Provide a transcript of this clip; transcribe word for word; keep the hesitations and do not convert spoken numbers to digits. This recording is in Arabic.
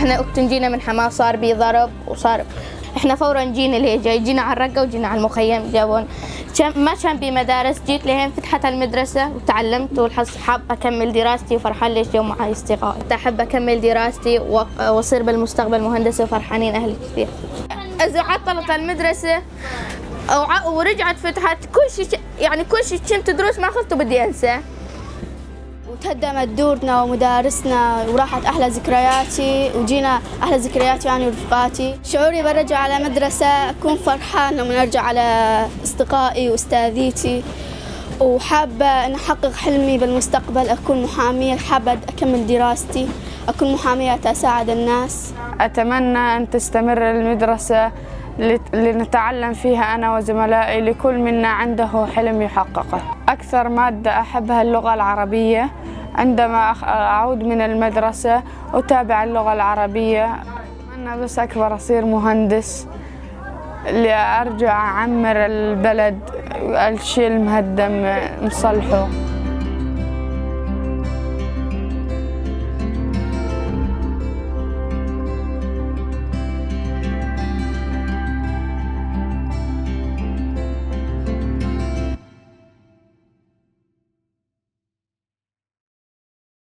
احنا وقت جينا من حماة صار بي ضرب وصار احنا فورا جينا لهجا، جينا على الرقة وجينا على المخيم جابون. ما كان بي مدارس، جيت لهين فتحت المدرسة وتعلمت والحص حاب أكمل دراستي وفرحان ليش اليوم معي أصدقائي. أحب أكمل دراستي وأصير بالمستقبل مهندسة وفرحانين أهلي كثير. إذا عطلت المدرسة أو ورجعت فتحت كل شيء، يعني كل شيء كنت دروس ما أخذته بدي أنساه. وتهدمت دورنا ومدارسنا وراحت أحلى ذكرياتي، وجينا أحلى ذكرياتي يعني ورفقاتي. شعوري برجع على مدرسة أكون فرحان لما أرجع على أصدقائي وأستاذيتي، وحابة أن أحقق حلمي بالمستقبل أكون محامية. حابة أكمل دراستي أكون محامية أساعد الناس. أتمنى أن تستمر المدرسة لنتعلم فيها أنا وزملائي، لكل منا عنده حلم يحققه. أكثر مادة أحبها اللغة العربية. عندما أعود من المدرسة أتابع اللغة العربية. أتمنى بس أكبر أصير مهندس لأرجع أعمر البلد، الشيء المهدم نصلحه.